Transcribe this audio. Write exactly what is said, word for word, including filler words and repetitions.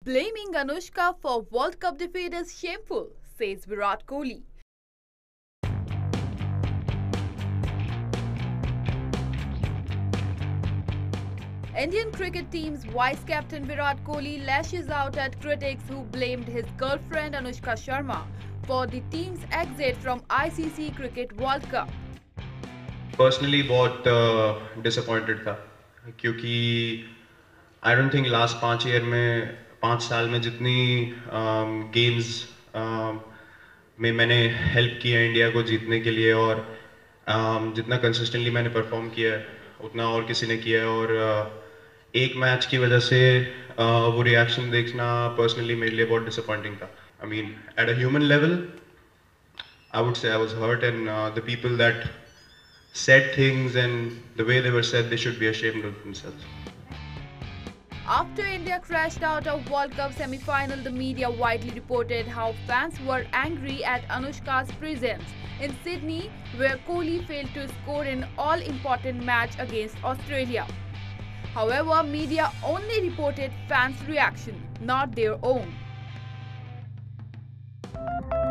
Blaming Anushka for World Cup defeat is shameful, says Virat Kohli. Indian cricket team's vice-captain Virat Kohli lashes out at critics who blamed his girlfriend Anushka Sharma for the team's exit from I C C Cricket World Cup. Personally, बहुत uh, disappointed था क्योंकि I don't think last पाँच year में पाँच साल में जितनी games um, um, में मैंने हेल्प किया इंडिया को जीतने के लिए और um, जितना कंसिस्टेंटली मैंने परफॉर्म किया है उतना और किसी ने किया है और uh, एक मैच की वजह से uh, वो रिएक्शन देखना पर्सनली मेरे लिए बहुत डिसअपॉइंटिंग था. I mean, at a human level, I would say I was hurt, and uh, the people that said things and the way they were said, they should be ashamed of themselves. After India crashed out of World Cup semi-final, the media widely reported how fans were angry at Anushka's presence in Sydney, where Kohli failed to score an all-important match against Australia. However, media only reported fans' reaction, not their own.